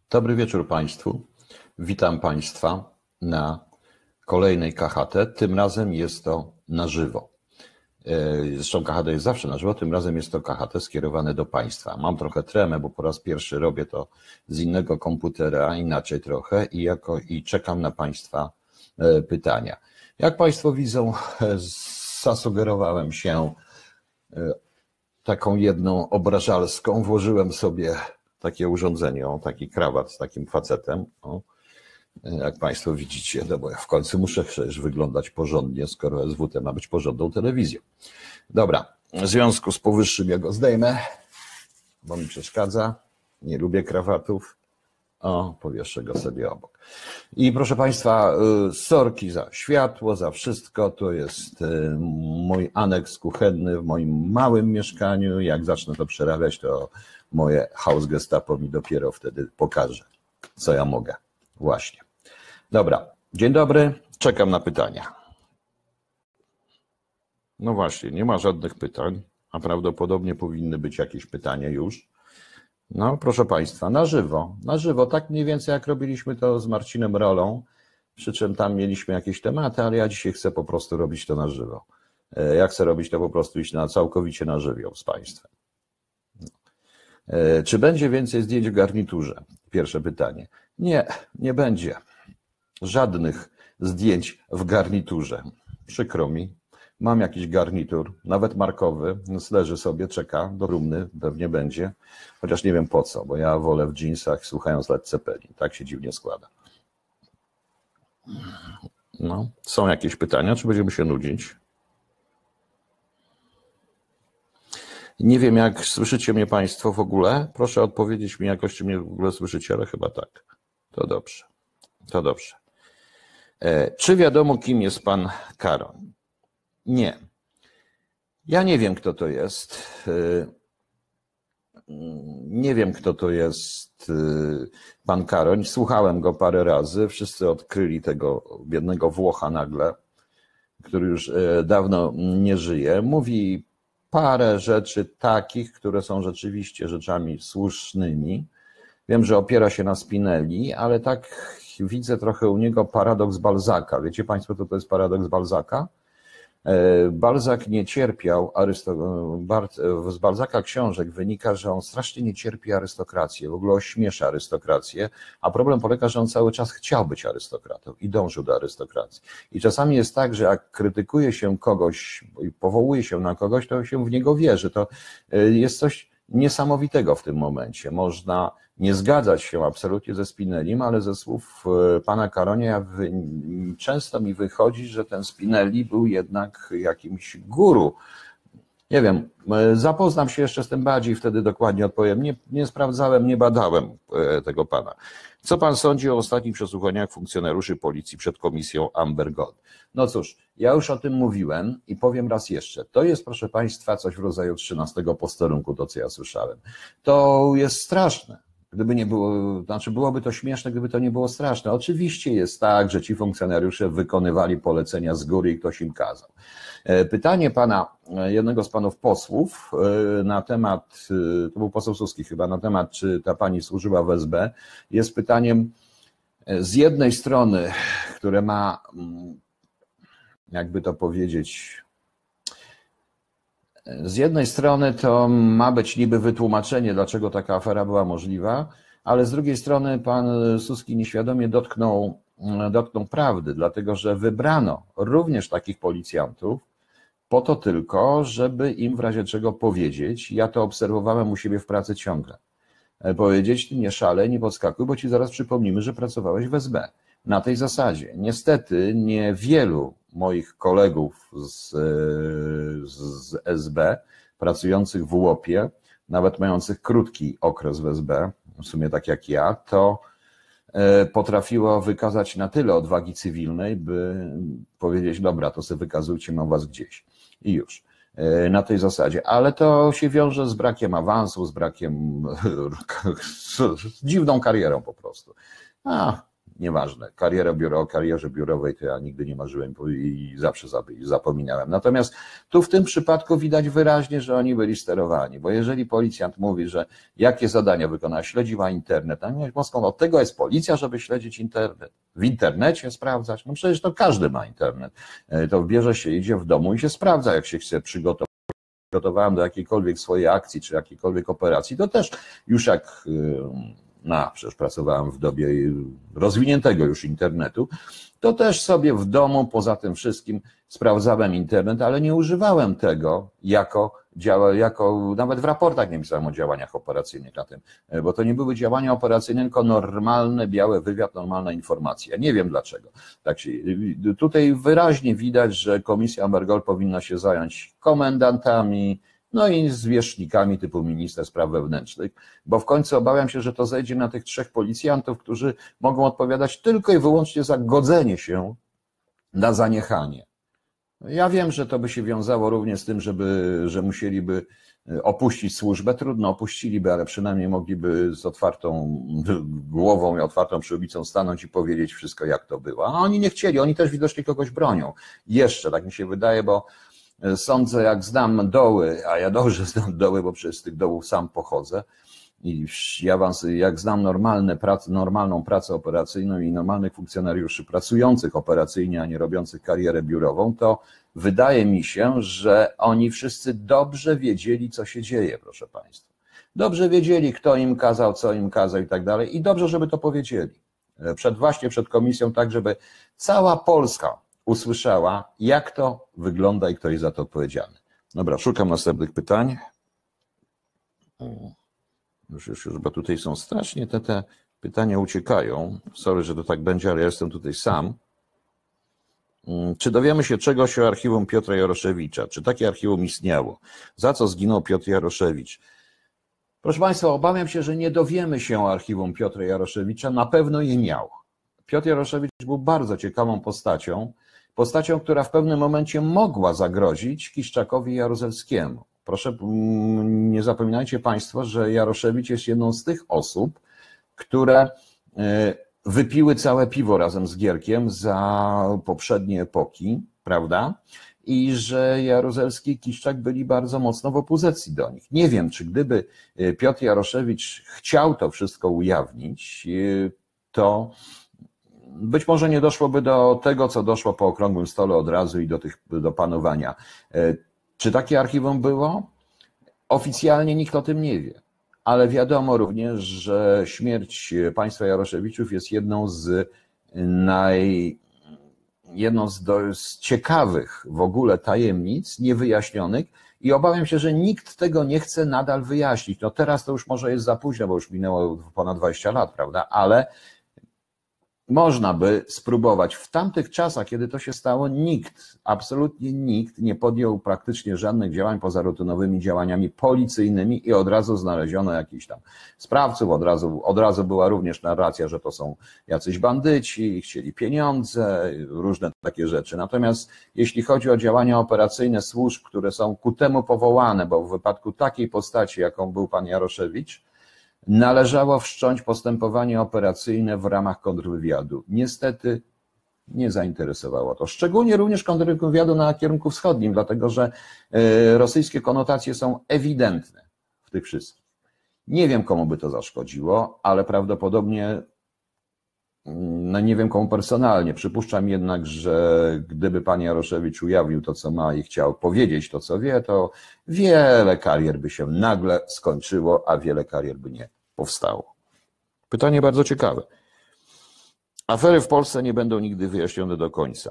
Dobry wieczór Państwu. Witam Państwa na kolejnej KHT. Tym razem jest to na żywo. Zresztą KHT jest zawsze na żywo, tym razem jest to KHT skierowane do Państwa. Mam trochę tremę, bo po raz pierwszy robię to z innego komputera, inaczej trochę i czekam na Państwa pytania. Jak Państwo widzą, zasugerowałem się taką jedną obrażalską, włożyłem sobie takie urządzenie, taki krawat z takim facetem, jak Państwo widzicie, no bo ja w końcu muszę przecież wyglądać porządnie, skoro SWT ma być porządną telewizją. Dobra, w związku z powyższym ja go zdejmę, bo mi przeszkadza, nie lubię krawatów, powieszę go sobie obok. I proszę Państwa, sorki za światło, za wszystko, to jest mój aneks kuchenny w moim małym mieszkaniu, jak zacznę to przerabiać, to moje house gestapo mi dopiero wtedy pokaże, co ja mogę. Właśnie. Dobra, dzień dobry, czekam na pytania. No właśnie, nie ma żadnych pytań, a prawdopodobnie powinny być jakieś pytania już. No proszę Państwa, na żywo, tak mniej więcej jak robiliśmy to z Marcinem Rolą, przy czym tam mieliśmy jakieś tematy, ale ja dzisiaj chcę po prostu robić to na żywo. Ja chcę robić to po prostu iść całkowicie na żywioł z Państwem. Czy będzie więcej zdjęć w garniturze? Pierwsze pytanie. Nie, nie będzie żadnych zdjęć w garniturze. Przykro mi. Mam jakiś garnitur, nawet markowy, leży sobie, czeka do trumny, pewnie będzie, chociaż nie wiem po co, bo ja wolę w dżinsach, słuchając Led Zeppelin. Tak się dziwnie składa. No, są jakieś pytania, czy będziemy się nudzić? Nie wiem, jak słyszycie mnie Państwo w ogóle. Proszę odpowiedzieć mi, jakoście mnie w ogóle słyszycie, ale chyba tak. To dobrze. To dobrze. Czy wiadomo, kim jest pan Karoń? Nie. Ja nie wiem, kto to jest. Nie wiem, kto to jest pan Karoń. Słuchałem go parę razy. Wszyscy odkryli tego biednego Włocha nagle, który już dawno nie żyje. Mówi parę rzeczy takich, które są rzeczywiście rzeczami słusznymi. Wiem, że opiera się na Spinelli, ale tak widzę trochę u niego paradoks Balzaca. Wiecie Państwo, co to jest paradoks Balzaca? Balzac nie cierpiał, z Balzaca książek wynika, że on strasznie nie cierpi arystokrację, w ogóle ośmiesza arystokrację, a problem polega, że on cały czas chciał być arystokratą i dążył do arystokracji. I czasami jest tak, że jak krytykuje się kogoś i powołuje się na kogoś, to się w niego wierzy. To jest coś niesamowitego w tym momencie. Można nie zgadzać się absolutnie ze Spinellim, ale ze słów pana Karonia często mi wychodzi, że ten Spinelli był jednak jakimś guru. Nie wiem, zapoznam się jeszcze z tym bardziej, wtedy dokładnie odpowiem. Nie sprawdzałem, nie badałem tego pana. Co pan sądzi o ostatnich przesłuchaniach funkcjonariuszy policji przed komisją Amber Gold? No cóż, ja już o tym mówiłem i powiem raz jeszcze. To jest, proszę Państwa, coś w rodzaju 13 posterunku, to co ja słyszałem. To jest straszne. Gdyby nie było, znaczy byłoby to śmieszne, gdyby to nie było straszne. Oczywiście jest tak, że ci funkcjonariusze wykonywali polecenia z góry i ktoś im kazał. Pytanie pana, jednego z panów posłów na temat, to był poseł Suski chyba, na temat, czy ta pani służyła w SB, jest pytaniem z jednej strony, które ma, jakby to powiedzieć, z jednej strony to ma być niby wytłumaczenie, dlaczego taka afera była możliwa, ale z drugiej strony pan Suski nieświadomie dotknął prawdy, dlatego że wybrano również takich policjantów po to tylko, żeby im w razie czego powiedzieć, ja to obserwowałem u siebie w pracy ciągle, powiedzieć, nie szalej, nie podskakuj, bo ci zaraz przypomnimy, że pracowałeś w SB. Na tej zasadzie. Niestety niewielu moich kolegów z SB, pracujących w UOP-ie, nawet mających krótki okres w SB, w sumie tak jak ja, to potrafiło wykazać na tyle odwagi cywilnej, by powiedzieć, dobra, to sobie wykazujcie, mam was gdzieś. I już. Na tej zasadzie. Ale to się wiąże z brakiem awansu, z brakiem, z dziwną karierą po prostu. nieważne. O karierze biurowej to ja nigdy nie marzyłem i zawsze zapominałem. Natomiast tu w tym przypadku widać wyraźnie, że oni byli sterowani, bo jeżeli policjant mówi, że jakie zadania wykonała, śledziła internet, a nie Moskwą, od tego jest policja, żeby śledzić internet. W internecie sprawdzać? No przecież to każdy ma internet. To bierze się, idzie w domu i się sprawdza, jak się chce przygotowałem do jakiejkolwiek swojej akcji, czy jakiejkolwiek operacji, to też już jak przecież pracowałem w dobie rozwiniętego już internetu, to też sobie w domu, poza tym wszystkim sprawdzałem internet, ale nie używałem tego jako nawet w raportach nie pisałem o działaniach operacyjnych na tym, bo to nie były działania operacyjne, tylko normalny biały wywiad, normalna informacja. Nie wiem dlaczego. Tak się, tutaj wyraźnie widać, że Komisja Amber powinna się zająć komendantami, no i zwierzchnikami typu minister spraw wewnętrznych, bo w końcu obawiam się, że to zejdzie na tych 3 policjantów, którzy mogą odpowiadać tylko i wyłącznie za godzenie się na zaniechanie. Ja wiem, że to by się wiązało również z tym, że musieliby opuścić służbę. Trudno, opuściliby, ale przynajmniej mogliby z otwartą głową i otwartą przyłbicą stanąć i powiedzieć wszystko, jak to było. A oni nie chcieli, oni też widocznie kogoś bronią. Jeszcze, tak mi się wydaje, bo sądzę, jak znam doły, a ja dobrze znam doły, bo przecież z tych dołów sam pochodzę, i jak znam normalną pracę operacyjną i normalnych funkcjonariuszy pracujących operacyjnie, a nie robiących karierę biurową, to wydaje mi się, że oni wszyscy dobrze wiedzieli, co się dzieje, proszę Państwa. Dobrze wiedzieli, kto im kazał, co im kazał i tak dalej, i dobrze, żeby to powiedzieli. Właśnie przed komisją, tak żeby cała Polska usłyszała, jak to wygląda i kto jest za to odpowiedzialny. Dobra, szukam następnych pytań. Już, bo tutaj są strasznie te pytania uciekają. Sorry, że to tak będzie, ale ja jestem tutaj sam. Czy dowiemy się czegoś o archiwum Piotra Jaroszewicza? Czy takie archiwum istniało? Za co zginął Piotr Jaroszewicz? Proszę Państwa, obawiam się, że nie dowiemy się o archiwum Piotra Jaroszewicza. Na pewno je miał. Piotr Jaroszewicz był bardzo ciekawą postacią, która w pewnym momencie mogła zagrozić Kiszczakowi Jaruzelskiemu. Proszę, nie zapominajcie Państwo, że Jaroszewicz jest jedną z tych osób, które wypiły całe piwo razem z Gierkiem za poprzednie epoki, prawda? I że Jaruzelski i Kiszczak byli bardzo mocno w opozycji do nich. Nie wiem, czy gdyby Piotr Jaroszewicz chciał to wszystko ujawnić, to być może nie doszłoby do tego, co doszło po okrągłym stole od razu i do panowania. Czy takie archiwum było? Oficjalnie nikt o tym nie wie, ale wiadomo również, że śmierć państwa Jaroszewiczów jest jedną z ciekawych w ogóle tajemnic, niewyjaśnionych, i obawiam się, że nikt tego nie chce nadal wyjaśnić. No teraz to już może jest za późno, bo już minęło ponad 20 lat, prawda, ale można by spróbować. W tamtych czasach, kiedy to się stało, absolutnie nikt nie podjął praktycznie żadnych działań poza rutynowymi działaniami policyjnymi i od razu znaleziono jakichś tam sprawców, od razu była również narracja, że to są jacyś bandyci, chcieli pieniądze, różne takie rzeczy. Natomiast jeśli chodzi o działania operacyjne służb, które są ku temu powołane, bo w wypadku takiej postaci, jaką był pan Jaroszewicz, należało wszcząć postępowanie operacyjne w ramach kontrwywiadu. Niestety nie zainteresowało to. Szczególnie również kontrwywiadu na kierunku wschodnim, dlatego że rosyjskie konotacje są ewidentne w tych wszystkich. Nie wiem, komu by to zaszkodziło, ale prawdopodobnie, no nie wiem komu personalnie. Przypuszczam jednak, że gdyby pan Jaroszewicz ujawnił to, co ma i chciał powiedzieć to, co wie, to wiele karier by się nagle skończyło, a wiele karier by nie powstało. Pytanie bardzo ciekawe. Afery w Polsce nie będą nigdy wyjaśnione do końca.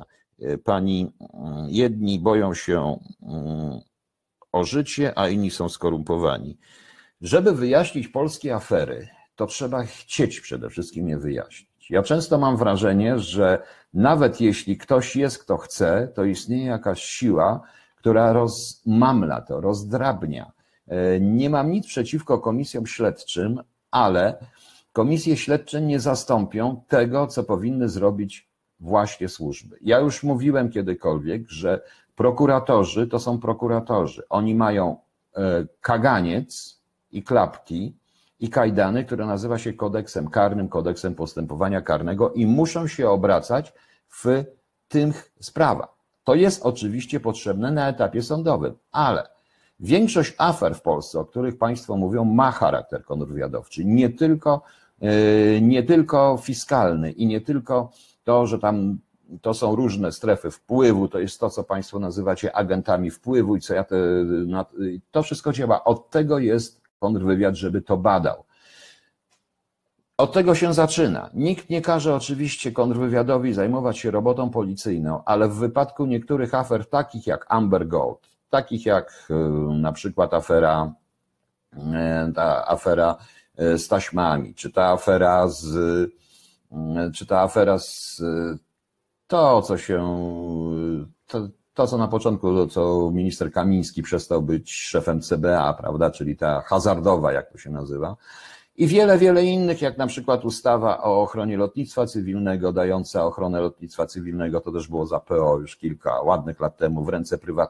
Jedni boją się o życie, a inni są skorumpowani. Żeby wyjaśnić polskie afery, to trzeba chcieć przede wszystkim je wyjaśnić. Ja często mam wrażenie, że nawet jeśli ktoś jest, kto chce, to istnieje jakaś siła, która rozmamla to, rozdrabnia. Nie mam nic przeciwko komisjom śledczym, ale komisje śledcze nie zastąpią tego, co powinny zrobić właśnie służby. Ja już mówiłem kiedykolwiek, że prokuratorzy to są prokuratorzy. Oni mają kaganiec i klapki i kajdany, które nazywa się kodeksem karnym, kodeksem postępowania karnego i muszą się obracać w tych sprawach. To jest oczywiście potrzebne na etapie sądowym, ale większość afer w Polsce, o których Państwo mówią, ma charakter kontrwywiadowczy. Nie tylko fiskalny i nie tylko to, że tam to są różne strefy wpływu, to jest to, co Państwo nazywacie agentami wpływu i co to wszystko działa. Od tego jest kontrwywiad, żeby to badał. Od tego się zaczyna. Nikt nie każe oczywiście kontrwywiadowi zajmować się robotą policyjną, ale w wypadku niektórych afer takich jak Amber Gold, takich jak na przykład ta afera z taśmami, czy ta afera z to, co na początku, co minister Kamiński przestał być szefem CBA, prawda, czyli ta hazardowa, jak to się nazywa, i wiele, wiele innych, jak na przykład ustawa o ochronie lotnictwa cywilnego, dająca ochronę lotnictwa cywilnego, to też było za PO już kilka ładnych lat temu w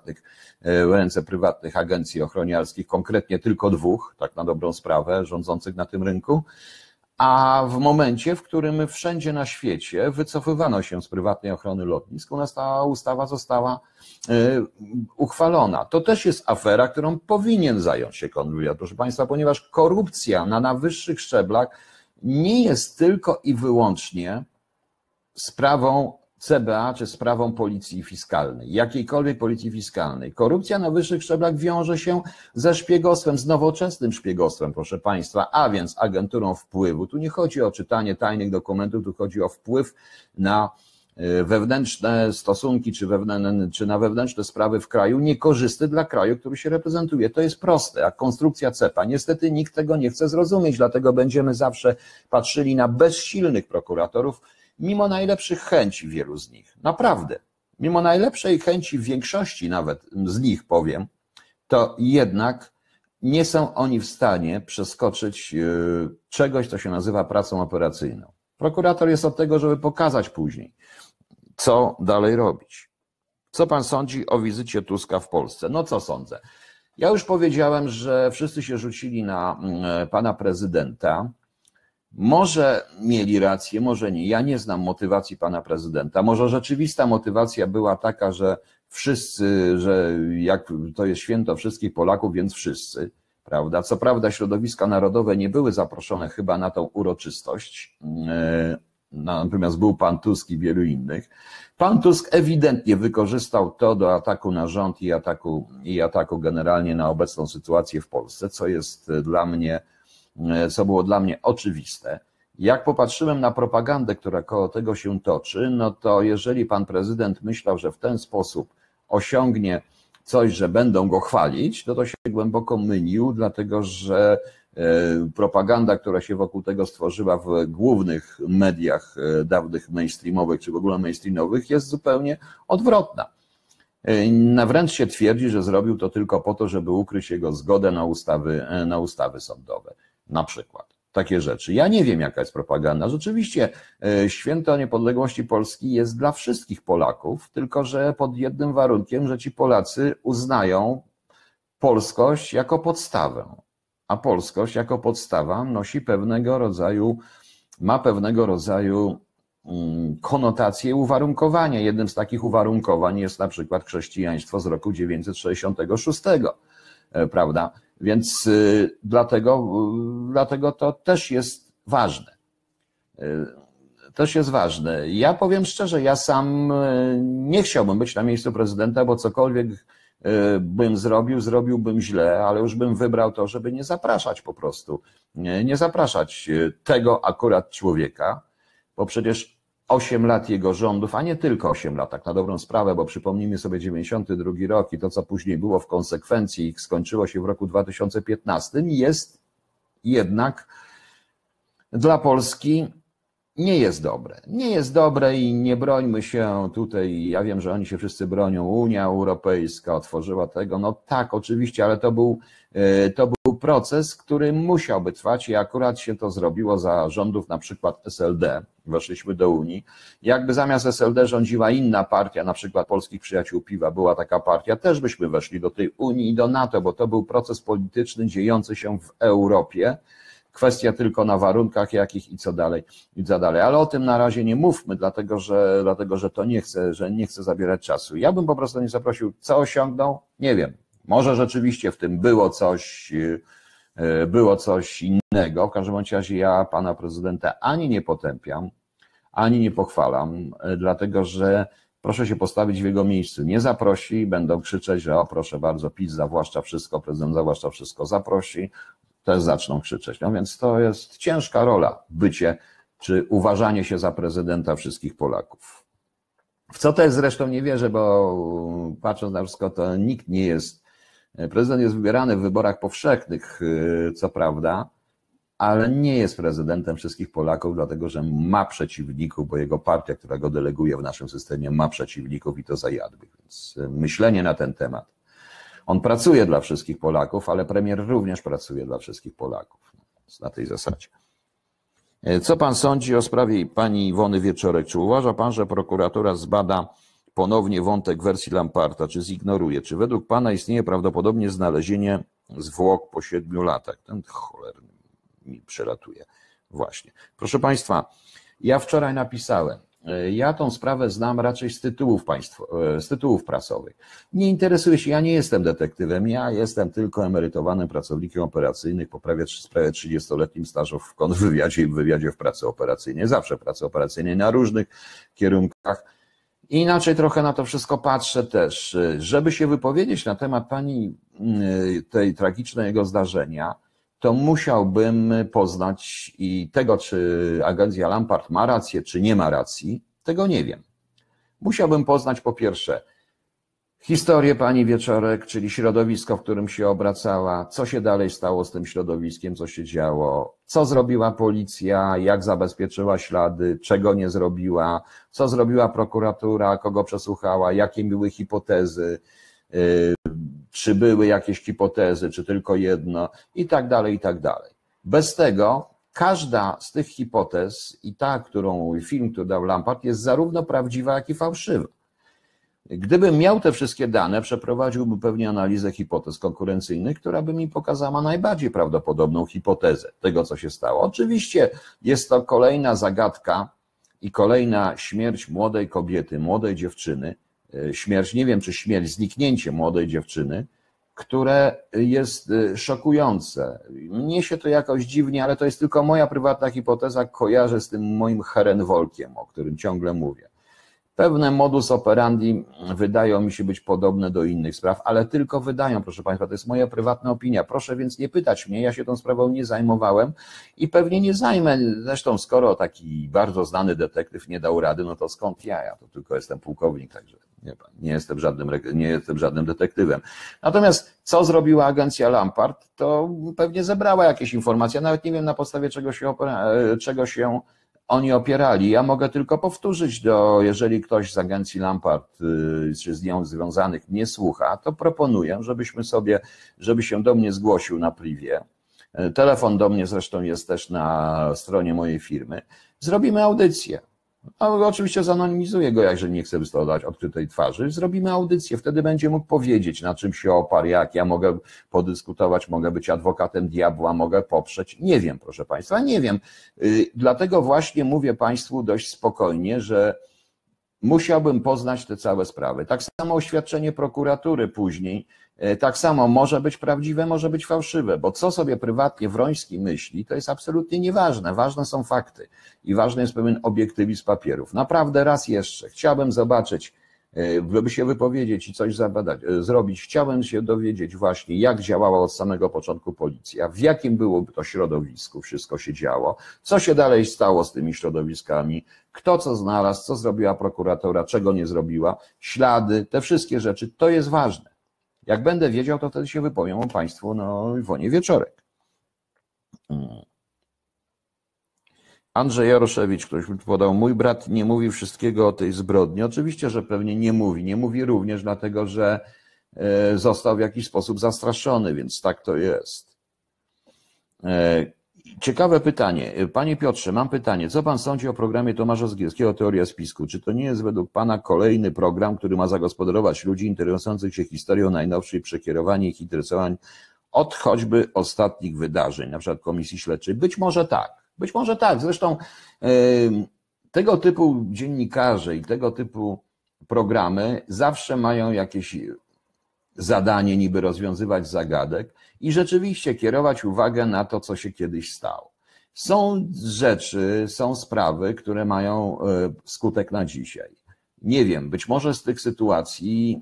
ręce prywatnych agencji ochroniarskich, konkretnie tylko dwóch, tak na dobrą sprawę, rządzących na tym rynku. A w momencie, w którym wszędzie na świecie wycofywano się z prywatnej ochrony lotnisk, u nas ta ustawa została uchwalona. To też jest afera, którą powinien zająć się kontrwywiad, proszę Państwa, ponieważ korupcja na najwyższych szczeblach nie jest tylko i wyłącznie sprawą CBA czy sprawą policji fiskalnej, jakiejkolwiek policji fiskalnej. Korupcja na wyższych szczeblach wiąże się ze szpiegostwem, z nowoczesnym szpiegostwem, proszę Państwa, a więc agenturą wpływu. Tu nie chodzi o czytanie tajnych dokumentów, tu chodzi o wpływ na wewnętrzne stosunki czy na wewnętrzne sprawy w kraju, niekorzystny dla kraju, który się reprezentuje. To jest proste, jak konstrukcja cepa. Niestety nikt tego nie chce zrozumieć, dlatego będziemy zawsze patrzyli na bezsilnych prokuratorów, mimo najlepszych chęci wielu z nich. Naprawdę, mimo najlepszej chęci większości nawet z nich, powiem, to jednak nie są oni w stanie przeskoczyć czegoś, co się nazywa pracą operacyjną. Prokurator jest od tego, żeby pokazać później, co dalej robić. Co pan sądzi o wizycie Tuska w Polsce? No co sądzę? Ja już powiedziałem, że wszyscy się rzucili na pana prezydenta. Może mieli rację, może nie. Ja nie znam motywacji pana prezydenta. Może rzeczywista motywacja była taka, że wszyscy, że jak to jest święto wszystkich Polaków, więc wszyscy, prawda? Co prawda środowiska narodowe nie były zaproszone chyba na tą uroczystość, natomiast był pan Tusk i wielu innych. Pan Tusk ewidentnie wykorzystał to do ataku na rząd i ataku generalnie na obecną sytuację w Polsce, co było dla mnie oczywiste. Jak popatrzyłem na propagandę, która koło tego się toczy, no to jeżeli pan prezydent myślał, że w ten sposób osiągnie coś, że będą go chwalić, to się głęboko mylił, dlatego że propaganda, która się wokół tego stworzyła w głównych mediach dawnych mainstreamowych, czy w ogóle mainstreamowych, jest zupełnie odwrotna. Wręcz się twierdzi, że zrobił to tylko po to, żeby ukryć jego zgodę na ustawy sądowe, na przykład. Takie rzeczy. Ja nie wiem, jaka jest propaganda. Rzeczywiście święto niepodległości Polski jest dla wszystkich Polaków, tylko że pod jednym warunkiem, że ci Polacy uznają polskość jako podstawę. A polskość jako podstawa nosi ma pewnego rodzaju konotacje, uwarunkowania. Jednym z takich uwarunkowań jest na przykład chrześcijaństwo z roku 966, prawda? Więc dlatego to też jest ważne. Też jest ważne. Ja powiem szczerze, ja sam nie chciałbym być na miejscu prezydenta, bo cokolwiek bym zrobiłbym źle, ale już bym wybrał to, żeby nie zapraszać po prostu. Nie zapraszać tego akurat człowieka, bo przecież 8 lat jego rządów, a nie tylko 8 lat, tak na dobrą sprawę, bo przypomnijmy sobie 92 rok i to, co później było w konsekwencji i skończyło się w roku 2015, jest jednak dla Polski nie jest dobre. Nie jest dobre i nie brońmy się tutaj, ja wiem, że oni się wszyscy bronią, Unia Europejska otworzyła tego, no tak, oczywiście, ale to był proces, który musiałby trwać i akurat się to zrobiło za rządów na przykład SLD, weszliśmy do Unii. Jakby zamiast SLD rządziła inna partia, na przykład Polskich Przyjaciół Piwa była taka partia, też byśmy weszli do tej Unii i do NATO, bo to był proces polityczny dziejący się w Europie, kwestia tylko na warunkach jakich i co dalej, ale o tym na razie nie mówmy, dlatego że to nie chcę zabierać czasu. Ja bym po prostu nie zaprosił, co osiągnął, nie wiem, może rzeczywiście w tym było coś innego, w każdym razie ja pana prezydenta ani nie potępiam, ani nie pochwalam, dlatego że proszę się postawić w jego miejscu. Nie zaprosi, będą krzyczeć, że o proszę bardzo, PiS zawłaszcza wszystko, prezydent zawłaszcza wszystko, zaprosi, też zaczną krzyczeć. No więc to jest ciężka rola, bycie czy uważanie się za prezydenta wszystkich Polaków. W co też zresztą nie wierzę, bo patrząc na wszystko, to nikt nie jest, prezydent jest wybierany w wyborach powszechnych, co prawda, ale nie jest prezydentem wszystkich Polaków, dlatego że ma przeciwników, bo jego partia, która go deleguje w naszym systemie, ma przeciwników i to zajadłych. Więc myślenie na ten temat. On pracuje dla wszystkich Polaków, ale premier również pracuje dla wszystkich Polaków. Na tej zasadzie. Co pan sądzi o sprawie pani Iwony Wieczorek? Czy uważa pan, że prokuratura zbada ponownie wątek wersji Lamparta, czy zignoruje? Czy według pana istnieje prawdopodobnie znalezienie zwłok po 7 latach? Ten cholerny mi przelatuje. Właśnie. Proszę państwa, ja wczoraj napisałem, ja tą sprawę znam raczej z tytułów prasowych. Nie interesuję się, ja nie jestem detektywem, ja jestem tylko emerytowanym pracownikiem operacyjnym po prawie 30-letnim stażu w kontrwywiadzie i w wywiadzie w pracy operacyjnej, zawsze w pracy operacyjnej na różnych kierunkach. Inaczej trochę na to wszystko patrzę też, żeby się wypowiedzieć na temat pani tej tragicznego zdarzenia, to musiałbym poznać i tego, czy agencja Lampart ma rację, czy nie ma racji, tego nie wiem. Musiałbym poznać po pierwsze historię pani Wieczorek, czyli środowisko, w którym się obracała, co się dalej stało z tym środowiskiem, co się działo, co zrobiła policja, jak zabezpieczyła ślady, czego nie zrobiła, co zrobiła prokuratura, kogo przesłuchała, jakie były hipotezy, czy były jakieś hipotezy, czy tylko jedno i tak dalej, i tak dalej. Bez tego każda z tych hipotez i ta, film, który dał Lampart, jest zarówno prawdziwa, jak i fałszywa. Gdybym miał te wszystkie dane, przeprowadziłbym pewnie analizę hipotez konkurencyjnych, która by mi pokazała najbardziej prawdopodobną hipotezę tego, co się stało. Oczywiście jest to kolejna zagadka i kolejna śmierć młodej kobiety, młodej dziewczyny, śmierć, nie wiem czy śmierć, zniknięcie młodej dziewczyny, które jest szokujące. Mnie się to jakoś dziwnie, ale to jest tylko moja prywatna hipoteza, kojarzę z tym moim Herrenvolkiem, o którym ciągle mówię. Pewne modus operandi wydają mi się być podobne do innych spraw, ale tylko wydają, proszę państwa, to jest moja prywatna opinia. Proszę więc nie pytać mnie, ja się tą sprawą nie zajmowałem i pewnie nie zajmę. Zresztą skoro taki bardzo znany detektyw nie dał rady, no to skąd ja? Ja to tylko jestem pułkownik, także nie jestem żadnym detektywem. Natomiast co zrobiła agencja Lampart, to pewnie zebrała jakieś informacje, nawet nie wiem na podstawie czego się oni opierali. Ja mogę tylko powtórzyć, jeżeli ktoś z agencji Lampart czy z nią związanych mnie słucha, to proponuję, żeby się do mnie zgłosił na privie. Telefon do mnie zresztą jest też na stronie mojej firmy. Zrobimy audycję. Oczywiście zanonimizuję go, jeżeli nie chcę wystosować odkrytej twarzy. Zrobimy audycję, wtedy będzie mógł powiedzieć, na czym się oparł, jak ja mogę podyskutować, mogę być adwokatem diabła, mogę poprzeć. Nie wiem, proszę państwa, nie wiem. Dlatego właśnie mówię państwu dość spokojnie, że musiałbym poznać te całe sprawy. Tak samo oświadczenie prokuratury później, tak samo może być prawdziwe, może być fałszywe, bo co sobie prywatnie Wroński myśli, to jest absolutnie nieważne. Ważne są fakty i ważny jest pewien obiektywizm papierów. Naprawdę raz jeszcze chciałbym zobaczyć, żeby się wypowiedzieć i coś zrobić, chciałem się dowiedzieć właśnie, jak działała od samego początku policja, w jakim było to środowisku wszystko się działo, co się dalej stało z tymi środowiskami, kto co znalazł, co zrobiła prokuratura, czego nie zrobiła, ślady, te wszystkie rzeczy, to jest ważne. Jak będę wiedział, to wtedy się wypowiem o państwu, Iwonie Wieczorek. Andrzej Jaroszewicz, ktoś mi podał, mój brat nie mówi wszystkiego o tej zbrodni. Oczywiście, że pewnie nie mówi. Nie mówi również dlatego, że został w jakiś sposób zastraszony, więc tak to jest. Ciekawe pytanie. Panie Piotrze, mam pytanie. Co pan sądzi o programie Tomasza Zgierskiego Teoria Spisku? Czy to nie jest według pana kolejny program, który ma zagospodarować ludzi interesujących się historią najnowszej, przekierowanie ich interesowań od choćby ostatnich wydarzeń, na przykład Komisji Śledczej? Być może tak. Być może tak. Zresztą tego typu dziennikarze i tego typu programy zawsze mają jakieś zadanie niby rozwiązywać zagadek i rzeczywiście kierować uwagę na to, co się kiedyś stało. Są rzeczy, są sprawy, które mają skutek na dzisiaj. Nie wiem, być może z tych sytuacji,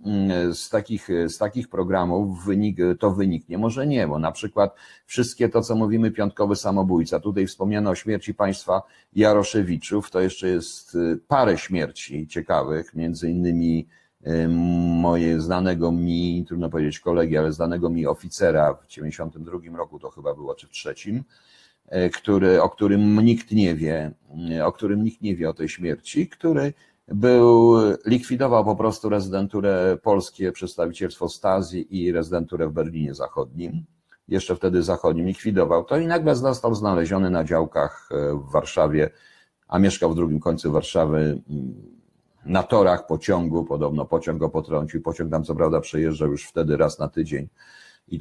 z takich programów to wyniknie, może nie, bo na przykład wszystkie to, co mówimy, piątkowy samobójca, tutaj wspomniano o śmierci państwa Jaroszewiczów, to jeszcze jest parę śmierci ciekawych, między innymi moje znanego mi, trudno powiedzieć kolegi, ale znanego mi oficera w 92 roku to chyba było, czy w trzecim, o którym nikt nie wie, o tej śmierci, który likwidował po prostu rezydenturę polskie, przedstawicielstwo Stasi i rezydenturę w Berlinie Zachodnim, jeszcze wtedy zachodnim, likwidował to i nagle został znaleziony na działkach w Warszawie, a mieszkał w drugim końcu Warszawy, na torach pociągu, podobno pociąg go potrącił, pociąg tam co prawda przejeżdżał już wtedy raz na tydzień i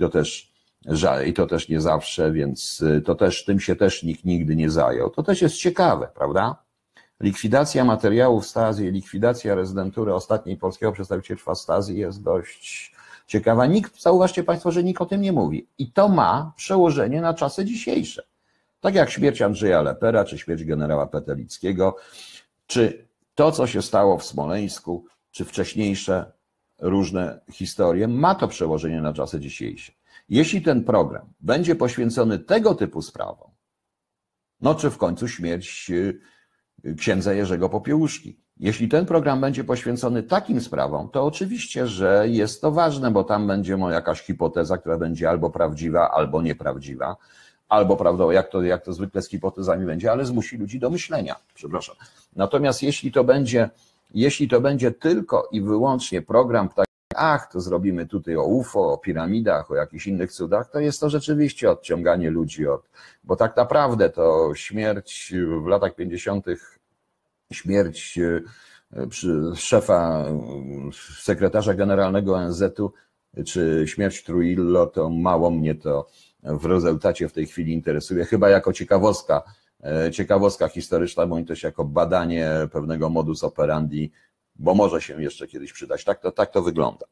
to też nie zawsze, więc tym się też nikt nigdy nie zajął. To też jest ciekawe, prawda? Likwidacja materiałów Stasi, likwidacja rezydentury ostatniej polskiego przedstawicielstwa Stasi jest dość ciekawa. Zauważcie Państwo, że nikt o tym nie mówi. I to ma przełożenie na czasy dzisiejsze. Tak jak śmierć Andrzeja Lepera, czy śmierć generała Petelickiego, czy to, co się stało w Smoleńsku, czy wcześniejsze różne historie, ma to przełożenie na czasy dzisiejsze. Jeśli ten program będzie poświęcony tego typu sprawom, no czy w końcu śmierć księdza Jerzego Popiełuszki. Jeśli ten program będzie poświęcony takim sprawom, to oczywiście, że jest to ważne, bo tam będzie jakaś hipoteza, która będzie albo prawdziwa, albo nieprawdziwa, albo prawda, jak to zwykle z hipotezami będzie, ale zmusi ludzi do myślenia. Przepraszam. Natomiast jeśli to będzie tylko i wyłącznie program taki, to zrobimy tutaj o UFO, o piramidach, o jakichś innych cudach, to jest to rzeczywiście odciąganie ludzi bo tak naprawdę to śmierć w latach 50., śmierć szefa, sekretarza generalnego ONZ-u, czy śmierć Trujillo, to mało mnie to w rezultacie w tej chwili interesuje, chyba jako ciekawostka historyczna, bądź też jako badanie pewnego modus operandi, bo może się jeszcze kiedyś przydać. Tak to wygląda.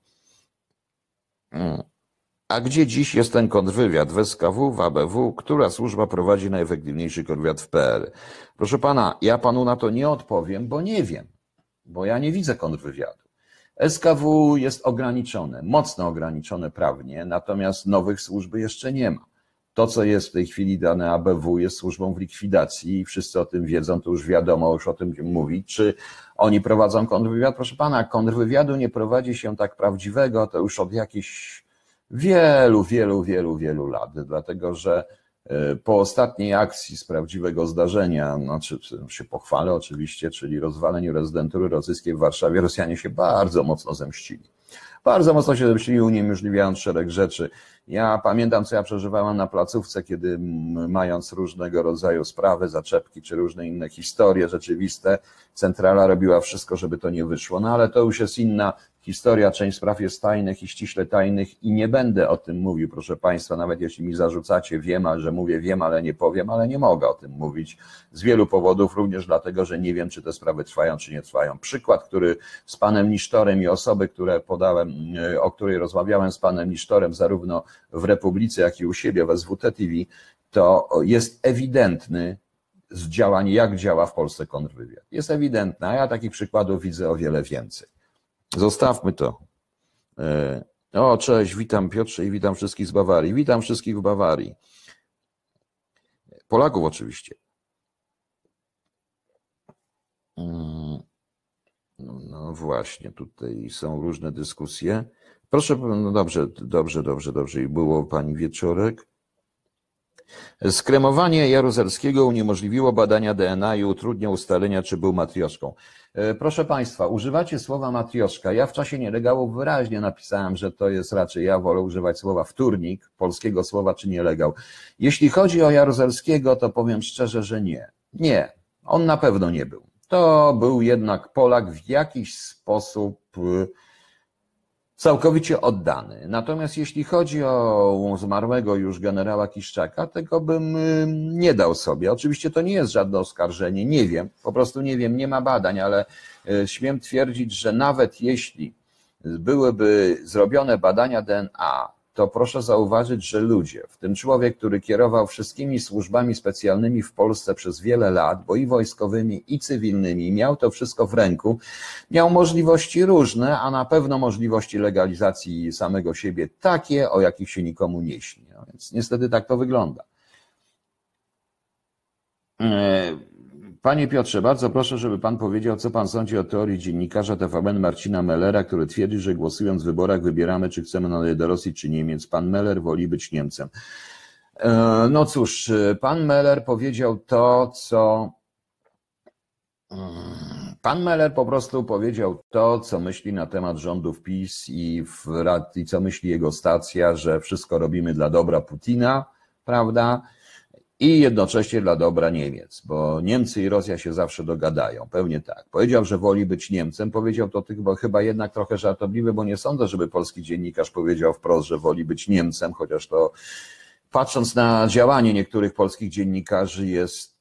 A gdzie dziś jest ten kontrwywiad w SKW, w ABW? Która służba prowadzi najefektywniejszy kontrwywiad w PL? Proszę pana, ja panu na to nie odpowiem, bo nie wiem, bo ja nie widzę kontrwywiadu. SKW jest ograniczone, mocno ograniczone prawnie, natomiast nowych służb jeszcze nie ma. To, co jest w tej chwili dane ABW, jest służbą w likwidacji i wszyscy o tym wiedzą, to już wiadomo, już o tym mówić. Czy oni prowadzą kontrwywiad? Proszę pana, kontrwywiadu nie prowadzi się tak prawdziwego, to już od jakichś wielu lat, dlatego że po ostatniej akcji z prawdziwego zdarzenia, znaczy się pochwalę oczywiście, czyli rozwaleniu rezydentury rosyjskiej w Warszawie, Rosjanie się bardzo mocno zemścili. Bardzo mocno się zemścili, uniemożliwiając szereg rzeczy. Ja pamiętam, co ja przeżywałem na placówce, kiedy mając różnego rodzaju sprawy, zaczepki, czy różne inne historie rzeczywiste, centrala robiła wszystko, żeby to nie wyszło. No ale to już jest inna historia, część spraw jest tajnych i ściśle tajnych i nie będę o tym mówił, proszę Państwa, nawet jeśli mi zarzucacie, wiem, ale nie powiem, ale nie mogę o tym mówić z wielu powodów, również dlatego, że nie wiem, czy te sprawy trwają, czy nie trwają. Przykład, który z panem Nisztorem i osoby, które podałem, o której rozmawiałem z panem Nisztorem zarówno w Republice, jak i u siebie w SWT TV, to jest ewidentny z działań, jak działa w Polsce kontrwywiad. Jest ewidentny, a ja takich przykładów widzę o wiele więcej. Zostawmy to. O, cześć, witam Piotrze i witam wszystkich z Bawarii. Witam wszystkich w Bawarii. Polaków oczywiście. No właśnie, tutaj są różne dyskusje. Proszę, no dobrze. I było pani Wieczorek. Skremowanie Jaruzelskiego uniemożliwiło badania DNA i utrudnia ustalenia, czy był matrioszką. Proszę Państwa, używacie słowa matrioszka. Ja w czasie nielegałów wyraźnie napisałem, że to jest raczej, ja wolę używać słowa wtórnik, polskiego słowa, czy nielegał. Jeśli chodzi o Jaruzelskiego, to powiem szczerze, że nie. Nie, on na pewno nie był. To był jednak Polak w jakiś sposób całkowicie oddany. Natomiast jeśli chodzi o zmarłego już generała Kiszczaka, tego bym nie dał sobie. Oczywiście to nie jest żadne oskarżenie, nie wiem, po prostu nie wiem, nie ma badań, ale śmiem twierdzić, że nawet jeśli byłyby zrobione badania DNA, to proszę zauważyć, że ludzie, w tym człowiek, który kierował wszystkimi służbami specjalnymi w Polsce przez wiele lat, bo i wojskowymi, i cywilnymi, miał to wszystko w ręku, miał możliwości różne, a na pewno możliwości legalizacji samego siebie takie, o jakich się nikomu nie śni. No więc niestety tak to wygląda. Panie Piotrze, bardzo proszę, żeby pan powiedział, co pan sądzi o teorii dziennikarza TVN Marcina Mellera, który twierdzi, że głosując w wyborach wybieramy, czy chcemy należeć do Rosji, czy Niemiec. Pan Meller woli być Niemcem. No cóż, pan Meller powiedział to, co... Pan Meller po prostu powiedział to, co myśli na temat rządów PiS i co myśli jego stacja, że wszystko robimy dla dobra Putina, prawda? I jednocześnie dla dobra Niemiec, bo Niemcy i Rosja się zawsze dogadają, pewnie tak. Powiedział, że woli być Niemcem, powiedział to chyba jednak trochę żartobliwe, bo nie sądzę, żeby polski dziennikarz powiedział wprost, że woli być Niemcem, chociaż to patrząc na działanie niektórych polskich dziennikarzy jest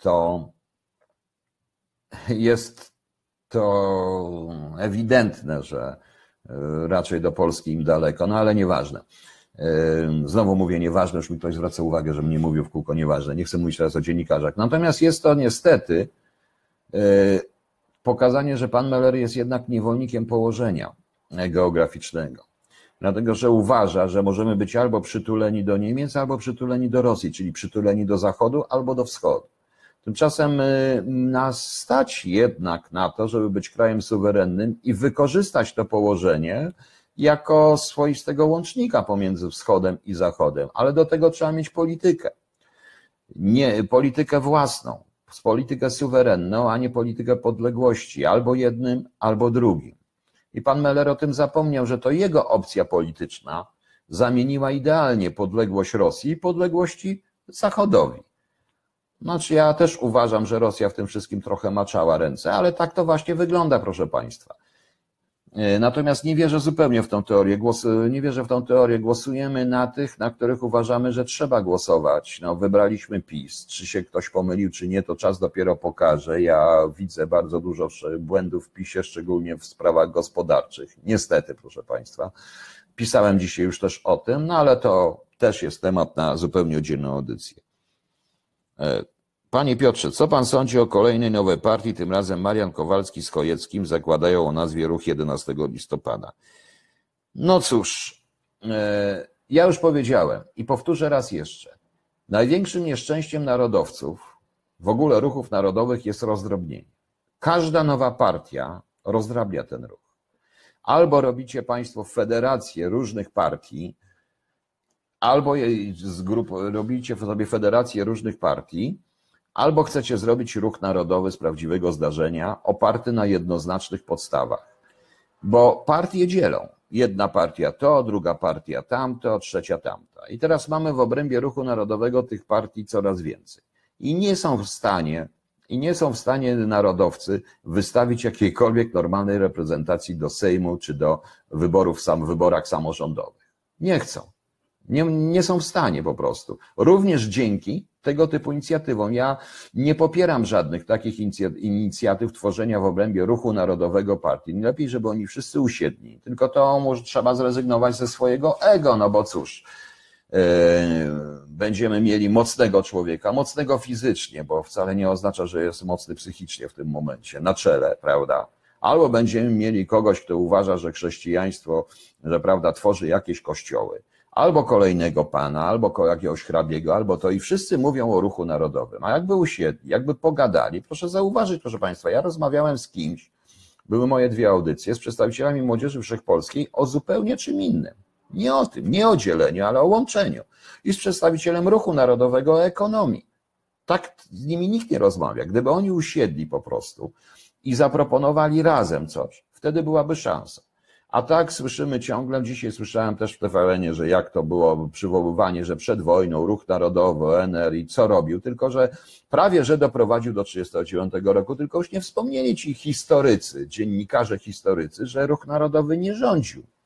to ewidentne, że raczej do Polski im daleko, no ale nieważne. Znowu mówię nieważne, już mi ktoś zwraca uwagę, żebym nie mówił w kółko nieważne. Nie chcę mówić teraz o dziennikarzach. Natomiast jest to niestety pokazanie, że pan Meller jest jednak niewolnikiem położenia geograficznego. Dlatego, że uważa, że możemy być albo przytuleni do Niemiec, albo przytuleni do Rosji, czyli przytuleni do Zachodu, albo do Wschodu. Tymczasem nas stać jednak na to, żeby być krajem suwerennym i wykorzystać to położenie jako swoistego łącznika pomiędzy Wschodem i Zachodem, ale do tego trzeba mieć politykę. Nie politykę własną, politykę suwerenną, a nie politykę podległości, albo jednym, albo drugim. I pan Meller o tym zapomniał, że to jego opcja polityczna zamieniła idealnie podległość Rosji podległości Zachodowi. Znaczy ja też uważam, że Rosja w tym wszystkim trochę maczała ręce, ale tak to właśnie wygląda, proszę państwa. Natomiast nie wierzę zupełnie w tą teorię. Nie wierzę w tą teorię. Głosujemy na tych, na których uważamy, że trzeba głosować. No, wybraliśmy PiS. Czy się ktoś pomylił, czy nie, to czas dopiero pokaże. Ja widzę bardzo dużo błędów w PiSie, szczególnie w sprawach gospodarczych. Niestety, proszę państwa. Pisałem dzisiaj już też o tym, no ale to też jest temat na zupełnie oddzielną audycję. Panie Piotrze, co pan sądzi o kolejnej nowej partii, tym razem Marian Kowalski z Chojeckim zakładają o nazwie Ruch 11 listopada? No cóż, ja już powiedziałem i powtórzę raz jeszcze. Największym nieszczęściem narodowców, w ogóle ruchów narodowych jest rozdrobnienie. Każda nowa partia rozdrabnia ten ruch. Albo robicie państwo federację różnych partii, albo z grup robicie sobie federację różnych partii, albo chcecie zrobić ruch narodowy z prawdziwego zdarzenia, oparty na jednoznacznych podstawach. Bo partie dzielą. Jedna partia to, druga partia tamto, trzecia tamta. I teraz mamy w obrębie ruchu narodowego tych partii coraz więcej. I nie są w stanie narodowcy wystawić jakiejkolwiek normalnej reprezentacji do Sejmu czy do wyborach samorządowych. Nie chcą. Nie są w stanie po prostu. Również dzięki tego typu inicjatywom. Ja nie popieram żadnych takich inicjatyw tworzenia w obrębie ruchu narodowego partii. Lepiej, żeby oni wszyscy usiedli. Tylko to może trzeba zrezygnować ze swojego ego, no bo cóż, będziemy mieli mocnego człowieka, mocnego fizycznie, bo wcale nie oznacza, że jest mocny psychicznie w tym momencie, na czele, prawda? Albo będziemy mieli kogoś, kto uważa, że chrześcijaństwo, że prawda, tworzy jakieś kościoły. Albo kolejnego pana, albo jakiegoś hrabiego, albo to i wszyscy mówią o ruchu narodowym. A jakby usiedli, jakby pogadali, proszę zauważyć, proszę państwa, ja rozmawiałem z kimś, były moje 2 audycje, z przedstawicielami Młodzieży Wszechpolskiej o zupełnie czym innym. Nie o tym, nie o dzieleniu, ale o łączeniu. I z przedstawicielem ruchu narodowego o ekonomii. Tak z nimi nikt nie rozmawia. Gdyby oni usiedli po prostu i zaproponowali razem coś, wtedy byłaby szansa. A tak słyszymy ciągle, dzisiaj słyszałem też w TVN-ie, że jak to było przywoływanie, że przed wojną Ruch Narodowy, ONR i co robił, tylko że prawie że doprowadził do 1939 roku, tylko już nie wspomnieli ci historycy, dziennikarze historycy, że Ruch Narodowy nie rządził.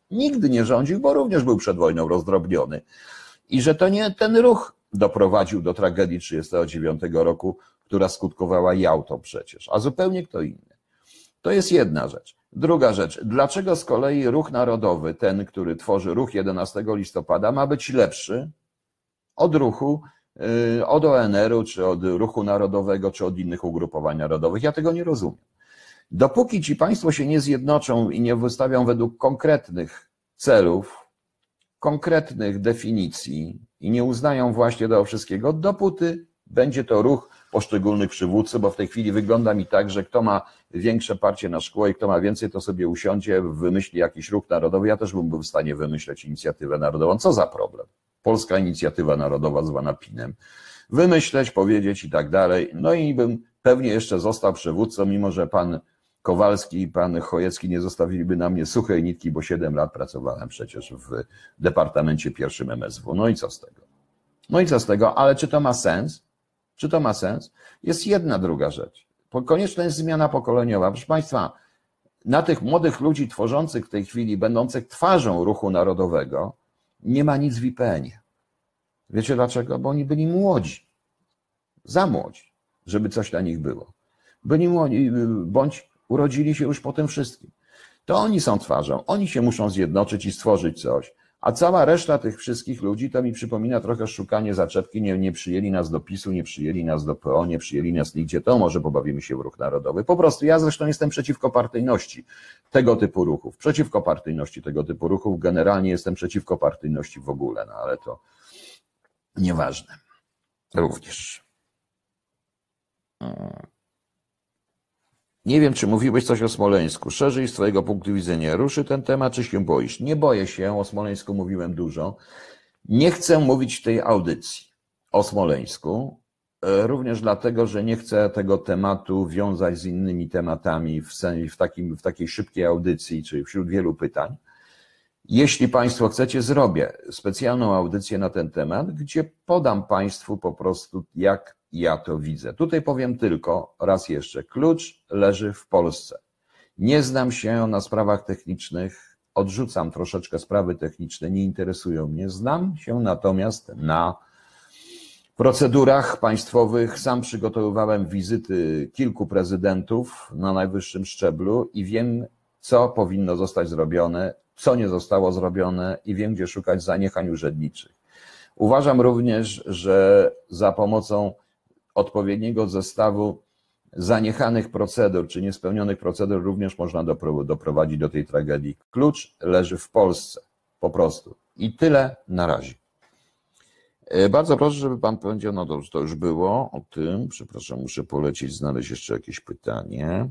Nigdy nie rządził, bo również był przed wojną rozdrobniony. I że to nie ten ruch doprowadził do tragedii 1939 roku, która skutkowała Jałtą przecież, a zupełnie kto inny. To jest jedna rzecz. Druga rzecz, dlaczego z kolei ruch narodowy, ten, który tworzy ruch 11 listopada, ma być lepszy od ruchu, od ONR-u, czy od ruchu narodowego, czy od innych ugrupowań narodowych? Ja tego nie rozumiem. Dopóki ci państwo się nie zjednoczą i nie wystawią według konkretnych celów, konkretnych definicji i nie uznają właśnie tego wszystkiego, dopóty będzie to ruch poszczególnych przywódców, bo w tej chwili wygląda mi tak, że kto ma większe parcie na szkło i kto ma więcej, to sobie usiądzie, wymyśli jakiś ruch narodowy. Ja też bym był w stanie wymyśleć inicjatywę narodową. Co za problem? Polska Inicjatywa Narodowa zwana PiN-em. Wymyśleć, powiedzieć i tak dalej. No i bym pewnie jeszcze został przywódcą, mimo że pan Kowalski i pan Chojecki nie zostawiliby na mnie suchej nitki, bo 7 lat pracowałem przecież w Departamencie I MSW. No i co z tego? No i co z tego? Ale czy to ma sens? Czy to ma sens? Jest jedna druga rzecz. Konieczna jest zmiana pokoleniowa. Proszę państwa, na tych młodych ludzi tworzących w tej chwili, będących twarzą ruchu narodowego, nie ma nic w IPN-ie. Wiecie dlaczego? Bo oni byli młodzi. Za młodzi, żeby coś dla nich było. Byli młodzi, bądź urodzili się już po tym wszystkim. To oni są twarzą. Oni się muszą zjednoczyć i stworzyć coś. A cała reszta tych wszystkich ludzi to mi przypomina trochę szukanie zaczepki. Nie przyjęli nas do PiS-u, nie przyjęli nas do PO, nie przyjęli nas nigdzie. To może pobawimy się w ruch narodowy. Po prostu ja zresztą jestem przeciwko partyjności tego typu ruchów. Przeciwko partyjności tego typu ruchów. Generalnie jestem przeciwko partyjności w ogóle, no ale to nieważne. Również. Nie wiem, czy mówiłeś coś o Smoleńsku. Szerzej z twojego punktu widzenia ruszy ten temat, czy się boisz? Nie boję się, o Smoleńsku mówiłem dużo. Nie chcę mówić w tej audycji o Smoleńsku, również dlatego, że nie chcę tego tematu wiązać z innymi tematami w takiej szybkiej audycji, czy wśród wielu pytań. Jeśli państwo chcecie, zrobię specjalną audycję na ten temat, gdzie podam państwu po prostu, jak ja to widzę. Tutaj powiem tylko raz jeszcze, klucz leży w Polsce. Nie znam się na sprawach technicznych, odrzucam troszeczkę sprawy techniczne, nie interesują mnie. Znam się natomiast na procedurach państwowych. Sam przygotowywałem wizyty kilku prezydentów na najwyższym szczeblu i wiem, co powinno zostać zrobione, co nie zostało zrobione i wiem, gdzie szukać zaniechań urzędniczych. Uważam również, że za pomocą odpowiedniego zestawu zaniechanych procedur czy niespełnionych procedur również można doprowadzić do tej tragedii. Klucz leży w Polsce, po prostu. I tyle na razie. Bardzo proszę, żeby pan powiedział, no dobrze, to już było o tym. Przepraszam, muszę polecieć, znaleźć jeszcze jakieś pytanie.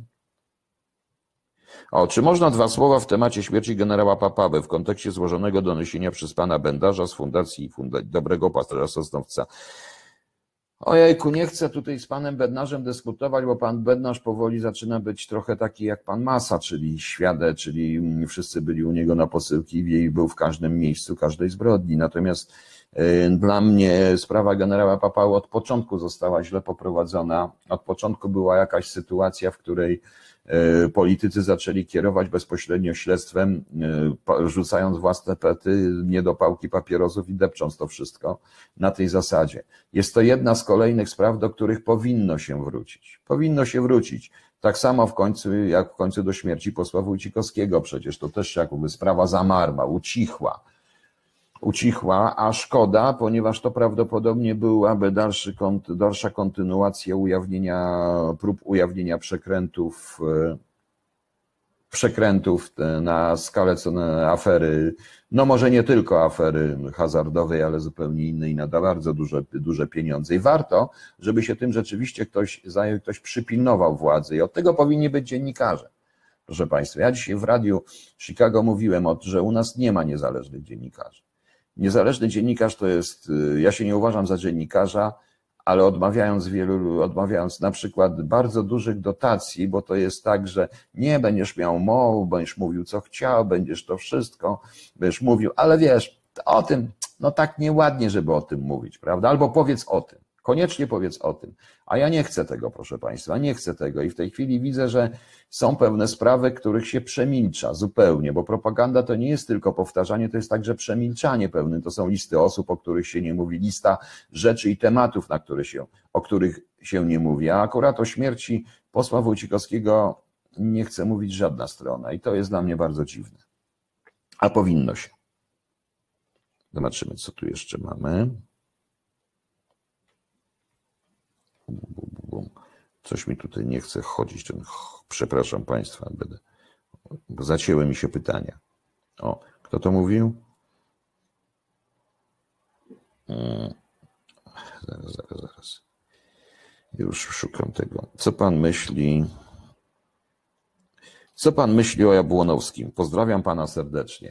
Czy można 2 słowa w temacie śmierci generała Papawy w kontekście złożonego doniesienia przez pana Bendarza z Fundacji Dobrego Pasterza Sosnowca? Ojejku, nie chcę tutaj z panem Bednarzem dyskutować, bo pan Bednarz powoli zaczyna być trochę taki jak pan Masa, czyli świadek, czyli wszyscy byli u niego na posyłki i był w każdym miejscu, każdej zbrodni. Natomiast dla mnie sprawa generała Papały od początku została źle poprowadzona. Od początku była jakaś sytuacja, w której politycy zaczęli kierować bezpośrednio śledztwem, rzucając własne pety, niedopałki papierosów i depcząc to wszystko na tej zasadzie. Jest to jedna z kolejnych spraw, do których powinno się wrócić. Powinno się wrócić. Tak samo jak w końcu do śmierci posła Wójcikowskiego. Przecież to też jakby sprawa zamarła, ucichła, a szkoda, ponieważ to prawdopodobnie byłaby dalsza kontynuacja prób ujawnienia przekrętów na skalę afery, no może nie tylko afery hazardowej, ale zupełnie innej, na bardzo duże pieniądze. I warto, żeby się tym rzeczywiście ktoś przypilnował władzy i od tego powinni być dziennikarze. Proszę państwa, ja dzisiaj w radiu Chicago mówiłem, że u nas nie ma niezależnych dziennikarzy. Niezależny dziennikarz to jest, ja się nie uważam za dziennikarza, ale odmawiając na przykład bardzo dużych dotacji, bo to jest tak, że nie będziesz miał mowy, będziesz mówił co chciał, będziesz to wszystko, będziesz mówił, ale wiesz, o tym, no tak nieładnie, żeby o tym mówić, prawda? Albo powiedz o tym, Koniecznie powiedz o tym. A ja nie chcę tego, proszę Państwa, nie chcę tego. I w tej chwili widzę, że są pewne sprawy, których się przemilcza zupełnie, bo propaganda to nie jest tylko powtarzanie, to jest także przemilczanie pewne. To są listy osób, o których się nie mówi, lista rzeczy i tematów, o których się nie mówi. A akurat o śmierci posła Wojciechowskiego nie chce mówić żadna strona i to jest dla mnie bardzo dziwne. A powinno się. Zobaczymy, co tu jeszcze mamy. Coś mi tutaj nie chce chodzić. Przepraszam Państwa, bo zacięły mi się pytania. O, kto to mówił? Zaraz. Już szukam tego. Co pan myśli? Co pan myśli o Jabłonowskim? Pozdrawiam pana serdecznie.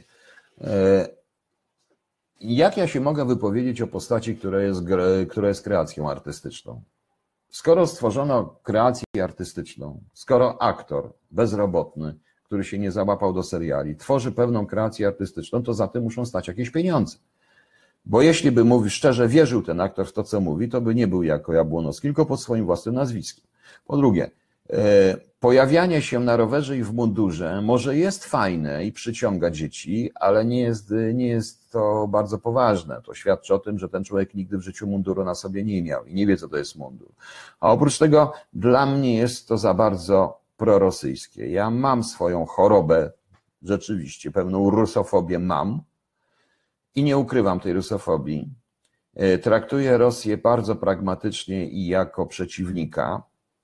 Jak ja się mogę wypowiedzieć o postaci, która jest kreacją artystyczną? Skoro stworzono kreację artystyczną, skoro aktor bezrobotny, który się nie załapał do seriali, tworzy pewną kreację artystyczną, to za tym muszą stać jakieś pieniądze. Bo jeśli by mówił szczerze, wierzył ten aktor w to, co mówi, to by nie był jako Jabłonowski, tylko pod swoim własnym nazwiskiem. Po drugie, pojawianie się na rowerze i w mundurze może jest fajne i przyciąga dzieci, ale nie jest to bardzo poważne. To świadczy o tym, że ten człowiek nigdy w życiu munduru na sobie nie miał i nie wie, co to jest mundur. A oprócz tego dla mnie jest to za bardzo prorosyjskie. Ja mam swoją chorobę, rzeczywiście, pewną rusofobię mam i nie ukrywam tej rusofobii. Traktuję Rosję bardzo pragmatycznie i jako przeciwnika,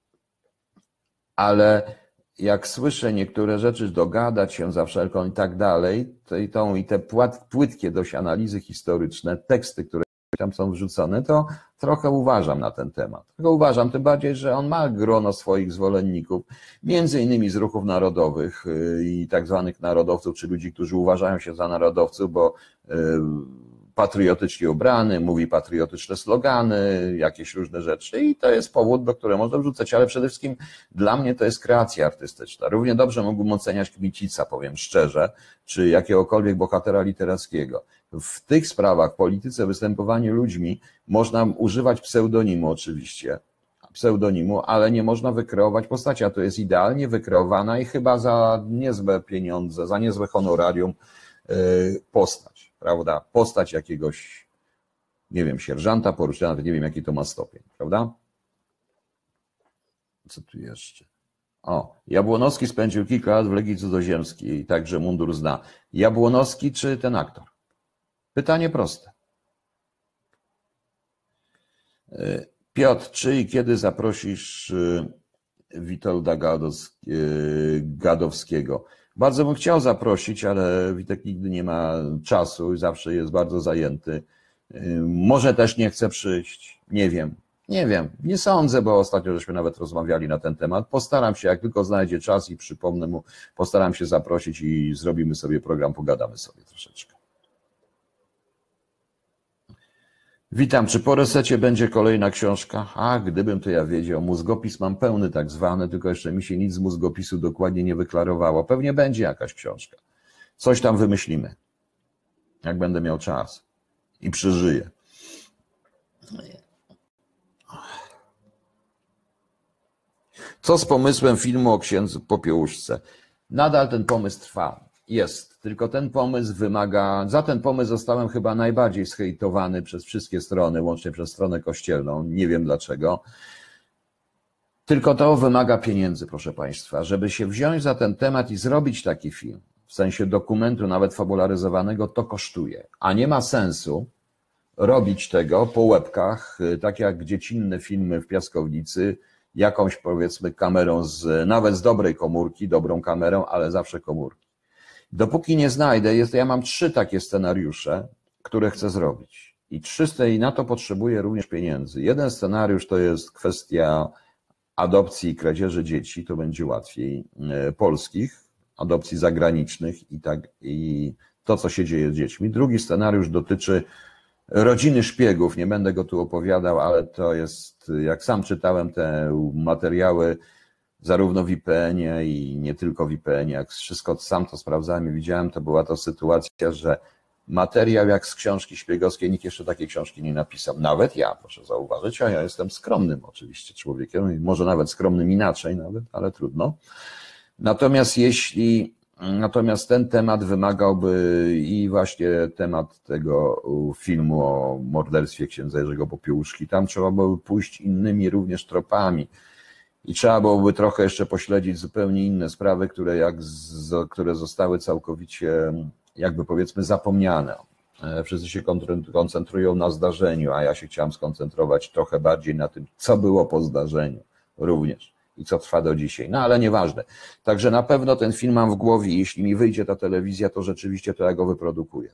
ale jak słyszę niektóre rzeczy, dogadać się za wszelką i tak dalej, i te płytkie dość analizy historyczne, teksty, które tam są wrzucone, to trochę uważam na ten temat. Tylko uważam, tym bardziej, że on ma grono swoich zwolenników, między innymi z ruchów narodowych i tak zwanych narodowców, czy ludzi, którzy uważają się za narodowców, bo patriotycznie ubrany, mówi patriotyczne slogany, jakieś różne rzeczy i to jest powód, do którego można wrzucać, ale przede wszystkim dla mnie to jest kreacja artystyczna. Równie dobrze mógłbym oceniać Kmicica, powiem szczerze, czy jakiegokolwiek bohatera literackiego. W tych sprawach, polityce, występowaniu ludźmi można używać pseudonimu oczywiście, ale nie można wykreować postaci, a to jest idealnie wykreowana i chyba za niezłe pieniądze, za niezłe honorarium postać, prawda? Postać jakiegoś, nie wiem, sierżanta, porucznika, nawet nie wiem, jaki to ma stopień, prawda? Co tu jeszcze? O, Jabłonowski spędził kilka lat w Legii Cudzoziemskiej, także mundur zna. Jabłonowski czy ten aktor? Pytanie proste. Piotr, czy i kiedy zaprosisz Witolda Gadowskiego? Bardzo bym chciał zaprosić, ale Witek nigdy nie ma czasu i zawsze jest bardzo zajęty. Może też nie chce przyjść. Nie wiem. Nie sądzę, bo ostatnio żeśmy nawet rozmawiali na ten temat. Postaram się, jak tylko znajdzie czas i przypomnę mu, postaram się zaprosić i zrobimy sobie program, pogadamy sobie troszeczkę. Witam, czy po resecie będzie kolejna książka? A, gdybym to ja wiedział, mózgopis mam pełny tak zwany, tylko jeszcze mi się nic z mózgopisu dokładnie nie wyklarowało. Pewnie będzie jakaś książka. Coś tam wymyślimy, jak będę miał czas i przeżyję. Co z pomysłem filmu o księdzu Popiełuszce? Nadal ten pomysł trwa. Jest, tylko ten pomysł za ten pomysł zostałem chyba najbardziej zhejtowany przez wszystkie strony, łącznie przez stronę kościelną, nie wiem dlaczego. Tylko to wymaga pieniędzy, proszę Państwa, żeby się wziąć za ten temat i zrobić taki film, w sensie dokumentu nawet fabularyzowanego, to kosztuje, a nie ma sensu robić tego po łebkach, tak jak dziecinne filmy w piaskownicy, jakąś powiedzmy kamerą, nawet z dobrej komórki, dobrą kamerą, ale zawsze komórki. Dopóki nie znajdę, ja mam 3 takie scenariusze, które chcę zrobić. I na to potrzebuję również pieniędzy. Jeden scenariusz to jest kwestia adopcji i kradzieży dzieci, to będzie łatwiej, polskich, adopcji zagranicznych i to, co się dzieje z dziećmi. Drugi scenariusz dotyczy rodziny szpiegów, nie będę go tu opowiadał, ale to jest, jak sam czytałem te materiały, zarówno w IPN-ie i nie tylko w IPN-ie, jak wszystko sam to sprawdzałem i widziałem, to była to sytuacja, że materiał jak z książki szpiegowskiej. Nikt jeszcze takiej książki nie napisał. Nawet ja, proszę zauważyć, a ja jestem skromnym oczywiście człowiekiem, może nawet skromnym inaczej nawet, ale trudno. Natomiast ten temat wymagałby i właśnie temat tego filmu o morderstwie księdza Jerzego Popiełuszki, tam trzeba byłoby pójść innymi również tropami i trzeba byłoby trochę jeszcze pośledzić zupełnie inne sprawy, które zostały całkowicie, jakby powiedzmy, zapomniane. Wszyscy się koncentrują na zdarzeniu, a ja się chciałem skoncentrować trochę bardziej na tym, co było po zdarzeniu również. I co trwa do dzisiaj. No ale nieważne. Także na pewno ten film mam w głowie. Jeśli mi wyjdzie ta telewizja, to rzeczywiście to ja go wyprodukuję.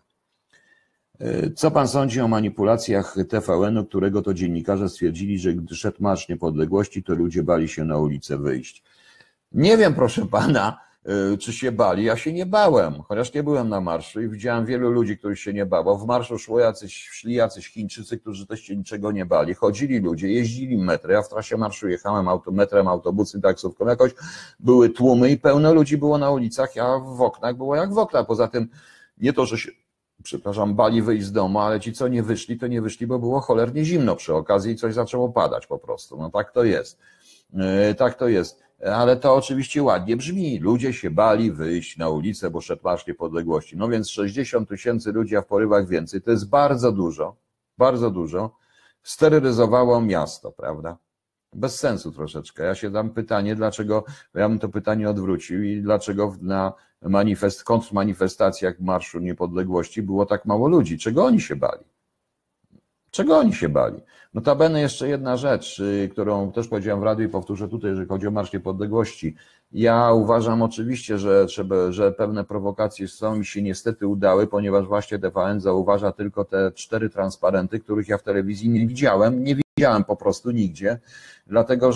Co pan sądzi o manipulacjach TVN-u, którego to dziennikarze stwierdzili, że gdy szedł Marsz Niepodległości, to ludzie bali się na ulicę wyjść? Nie wiem, proszę pana, czy się bali. Ja się nie bałem, chociaż nie byłem na marszu i widziałem wielu ludzi, których się nie bało. W marszu szli jacyś Chińczycy, którzy też się niczego nie bali. Chodzili ludzie, jeździli metrem. Ja w trasie marszu jechałem metrem, autobusem, taksówką. Jakoś były tłumy i pełno ludzi było na ulicach, a w oknach było jak w oknach. Poza tym nie to, że się, bali wyjść z domu, ale ci, co nie wyszli, to nie wyszli, bo było cholernie zimno przy okazji i coś zaczęło padać po prostu. No tak to jest. Tak to jest. Ale to oczywiście ładnie brzmi. Ludzie się bali wyjść na ulicę, bo szedł Marsz Niepodległości. No więc 60 000 ludzi, a w porywach więcej. To jest bardzo dużo, bardzo dużo. Sterylizowało miasto, prawda? Bez sensu troszeczkę. Ja się dam pytanie, dlaczego, ja bym to pytanie odwrócił i dlaczego na kontrmanifestacjach Marszu Niepodległości było tak mało ludzi. Czego oni się bali? Czego oni się bali? Notabene jeszcze jedna rzecz, którą też powiedziałem w radiu i powtórzę tutaj, jeżeli chodzi o Marsz Niepodległości. Ja uważam oczywiście, że pewne prowokacje są mi się niestety udały, ponieważ właśnie TVN zauważa tylko te 4 transparenty, których ja w telewizji nie widziałem po prostu nigdzie, dlatego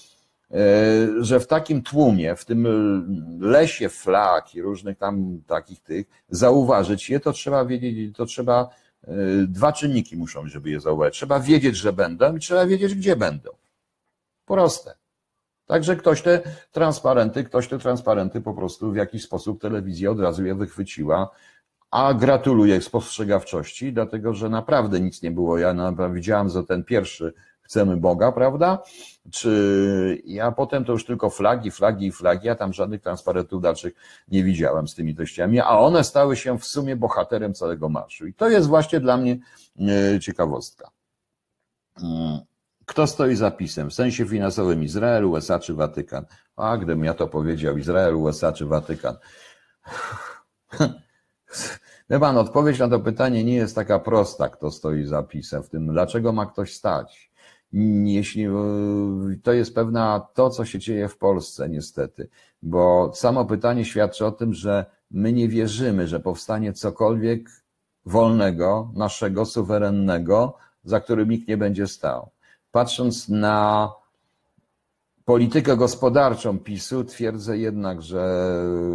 że w takim tłumie, w tym lesie flag i różnych tam takich zauważyć je, to trzeba wiedzieć, to trzeba 2 czynniki muszą, żeby je zauważyć. Trzeba wiedzieć, że będą i trzeba wiedzieć, gdzie będą. Proste. Także ktoś te transparenty po prostu w jakiś sposób telewizja od razu je wychwyciła, a gratuluję spostrzegawczości, dlatego że naprawdę nic nie było. Ja widziałem, że ten pierwszy chcemy Boga, prawda? A potem to już tylko flagi, a tam żadnych transparentów dalszych nie widziałem z tymi treściami, a one stały się w sumie bohaterem całego marszu. I to jest właśnie dla mnie ciekawostka. Kto stoi za PiS-em? W sensie finansowym Izrael, USA czy Watykan? A gdybym ja to powiedział, Izrael, USA czy Watykan? Wie pan, odpowiedź na to pytanie nie jest taka prosta, kto stoi za PiS-em w tym, dlaczego ma ktoś stać. Jeśli to jest to, co się dzieje w Polsce niestety, bo samo pytanie świadczy o tym, że my nie wierzymy, że powstanie cokolwiek wolnego, naszego, suwerennego, za którym nikt nie będzie stał. Patrząc na politykę gospodarczą PiS-u, twierdzę jednak, że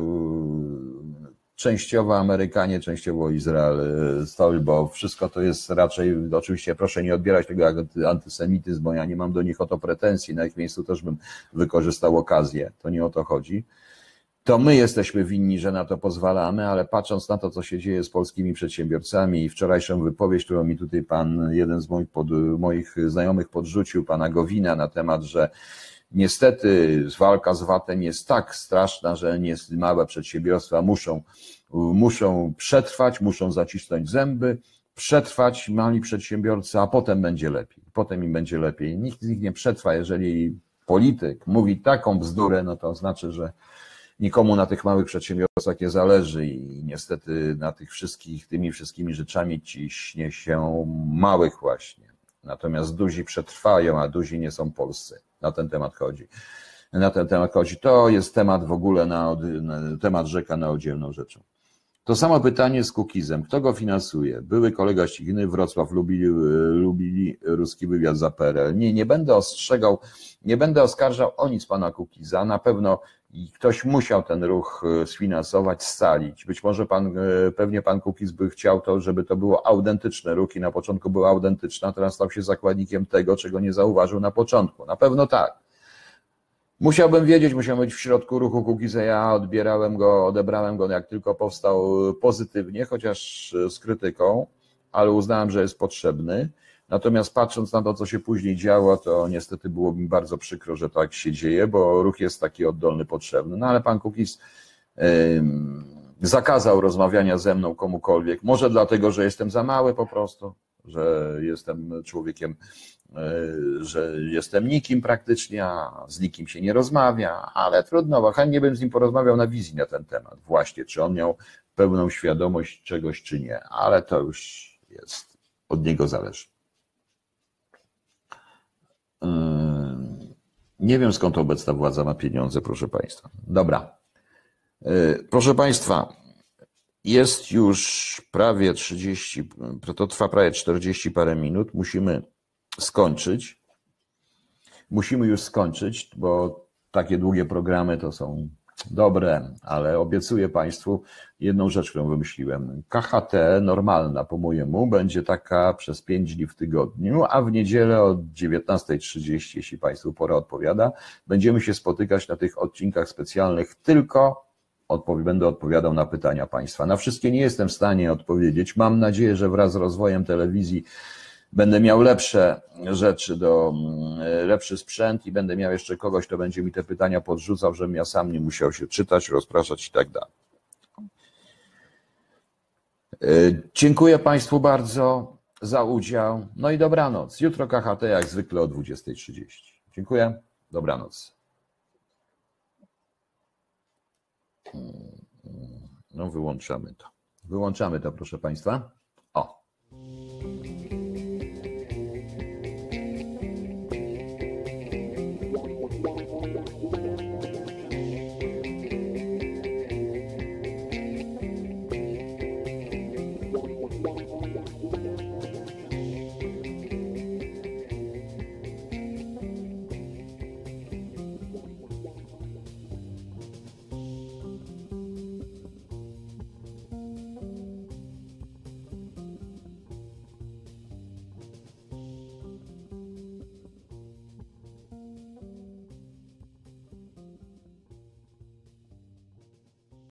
częściowo Amerykanie, częściowo Izrael stoi, bo wszystko to jest raczej, oczywiście proszę nie odbierać tego jak antysemityzm, bo ja nie mam do nich o to pretensji, na ich miejscu też bym wykorzystał okazję, to nie o to chodzi. To my jesteśmy winni, że na to pozwalamy, ale patrząc na to, co się dzieje z polskimi przedsiębiorcami i wczorajszą wypowiedź, którą mi tutaj jeden z moich znajomych podrzucił, pana Gowina, na temat, że niestety walka z VAT-em jest tak straszna, że małe przedsiębiorstwa muszą przetrwać, muszą zacisnąć zęby, przetrwać mali przedsiębiorcy, a potem będzie lepiej. Potem im będzie lepiej. Nikt z nich nie przetrwa, jeżeli polityk mówi taką bzdurę, no to znaczy, że nikomu na tych małych przedsiębiorstwach nie zależy i niestety na tymi wszystkimi rzeczami ciśnie się małych właśnie. Natomiast duzi przetrwają, a duzi nie są polscy. Na ten temat chodzi. To jest temat w ogóle, temat rzeka na oddzielną rzeczą. To samo pytanie z Kukizem. Kto go finansuje? Były kolega Ścigny, Wrocław, lubili ruski wywiad za PRL. Nie będę oskarżał o nic pana Kukiza. Na pewno ktoś musiał ten ruch sfinansować, scalić. Być może pewnie pan Kukiz by chciał to, żeby to było autentyczne ruch i na początku było autentyczne, a teraz stał się zakładnikiem tego, czego nie zauważył na początku. Na pewno tak. Musiałbym wiedzieć, musiałem być w środku ruchu Kukiza. Ja odebrałem go jak tylko powstał pozytywnie, chociaż z krytyką, ale uznałem, że jest potrzebny. Natomiast patrząc na to, co się później działo, to niestety było mi bardzo przykro, że tak się dzieje, bo ruch jest taki oddolny, potrzebny. No ale pan Kukiz zakazał rozmawiania ze mną komukolwiek. Może dlatego, że jestem za mały po prostu, że jestem człowiekiem, że jestem nikim praktycznie, a z nikim się nie rozmawia, ale trudno, bo chętnie bym z nim porozmawiał na wizji na ten temat. Właśnie, czy on miał pełną świadomość czegoś, czy nie, ale to już jest, od niego zależy. Nie wiem, skąd obecna władza ma pieniądze, proszę Państwa. Dobra. Proszę Państwa, jest już prawie 30, to trwa prawie 40 parę minut. Musimy skończyć. Musimy już skończyć, bo takie długie programy to są dobre, ale obiecuję Państwu jedną rzecz, którą wymyśliłem. KHT normalna po mojemu będzie taka przez 5 dni w tygodniu, a w niedzielę od 19:30, jeśli Państwu pora odpowiada, będziemy się spotykać na tych odcinkach specjalnych tylko będę odpowiadał na pytania Państwa. Na wszystkie nie jestem w stanie odpowiedzieć. Mam nadzieję, że wraz z rozwojem telewizji będę miał lepsze rzeczy, lepszy sprzęt i będę miał jeszcze kogoś, kto będzie mi te pytania podrzucał, żebym ja sam nie musiał się czytać, rozpraszać i tak dalej. Dziękuję Państwu bardzo za udział. No i dobranoc. Jutro KHT jak zwykle o 20:30. Dziękuję. Dobranoc. No wyłączamy to. Wyłączamy to, proszę Państwa. O.